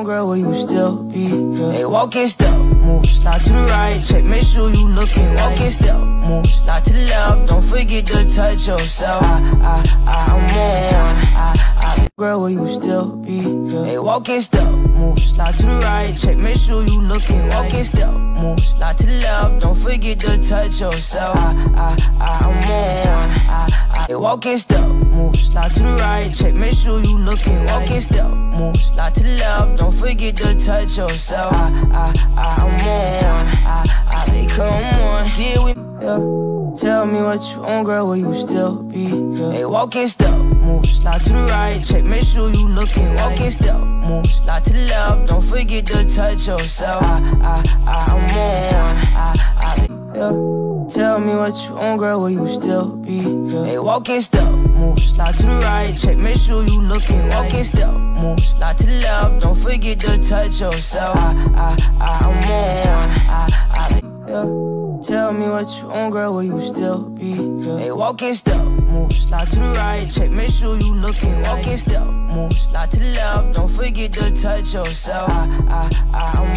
on, girl, will you still be? Hey, walk in step, move, slide to the right, check, make sure you looking. Walk in step, move, slide to the left, don't forget to touch yourself. I'm on. Girl, will you still be? Hey, walk in step, move, slide to the right, check, make sure you looking. Walk in step, move, slide to the left, don't forget to touch yourself. I'm on. Hey, walk in step, move, slide to the right, check, make sure you looking. Walk in step, move, slide to the left, don't forget to touch yourself. I'm on. Hey, come on, get with me. Yeah. Tell me what you on, girl, will you still be? Hey, walk in step, move, slide to the right, check, make sure you looking. Walk in step, move, slide to the left, don't forget to touch yourself. I'm on. Yeah. Tell me what you on, girl, will you still be? Hey, walk in step, move, slide to the right, check, make sure you looking. Walk in step, move, slide to the left, don't forget to touch yourself. I'm on. Yeah. Tell me what you on, girl, will you still be? Hey, walk in step, move, slide to the right, check, make sure you looking. Walk in step, move, slide to the left, don't forget to touch yourself. I'm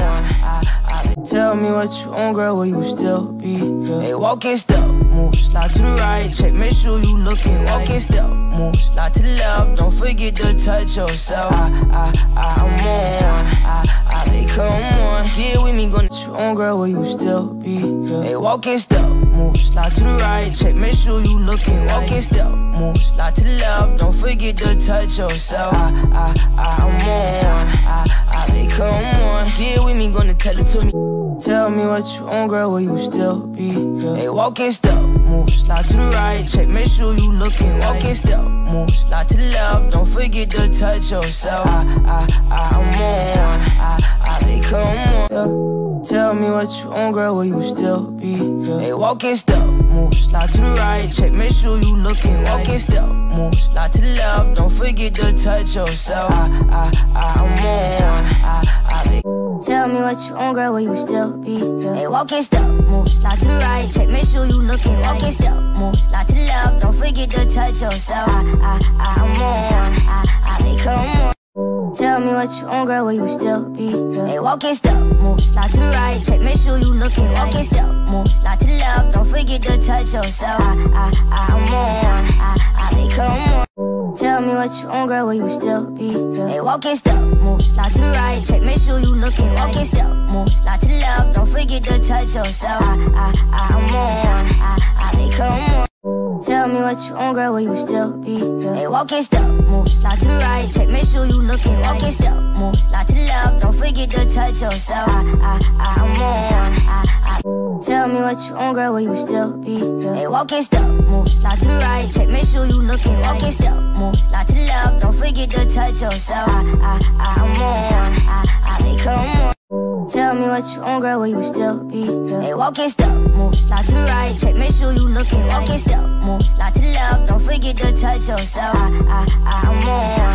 on. Tell me what you on, girl, will you still be? Hey, walk in step, move, slide to the right, check, make sure you looking. Walk in step, move, slide to the left, don't forget to touch yourself. I'm on. Hey, come on, get with me, gonna you on, girl, will you still be? Hey, walk in step, move, slide to the right, check, make sure you looking. Walk in step, move, slide to the left, don't forget to touch yourself. I'm on. Hey, come on, get with me, gonna tell it to me. Tell me what you on, girl, will you still be? Hey, walk in step, move, slide to the right, check, make sure you looking. Walk in step, move, slide to the left, don't forget to touch yourself. I'm on. Hey, come on. Yeah. Tell me what you on, girl, will you still be? Hey, walk in step, move, slide to the right, check, make sure you looking. Walk in step, move, slide to the left, don't forget to touch yourself. I'm on. Tell me what you on, girl, will you still be? Hey, walk in step, move, slide to the right, check, make sure you looking. Walk in step, move, slide to the left, don't forget to touch yourself. I'm on. Hey, come on. Tell me what you on, girl, will you still be? Hey, walk in step, move, slide to the right, check, make sure you looking. Walk in step, move, slide to the left, don't forget to touch yourself. I'm on. Hey, come on. Tell me what you on, girl, will you still be? Hey, walk in step, move, slide to the right, check, make sure you looking. Walk in step, move, slide to the left, don't forget to touch yourself. I'm on. Hey, come on. Tell me what you on, girl, will you still be? Hey, walk in step, move, slide to the right, check, make sure you looking. Walk in step, move, slide to the left, don't forget to touch yourself. I'm on. Tell me what you on, girl, will you still be? Hey, walk in step, move, slide to the right, check, make sure you looking. Walk in step, move, slide to the left, don't forget to touch yourself. I'm on. Hey, come on. Tell me what you on, girl, will you still be? Hey, walk in step, move, slide to the right, check, make sure you looking. Walk in step, move, slide to the left, don't forget to touch yourself. I'm on.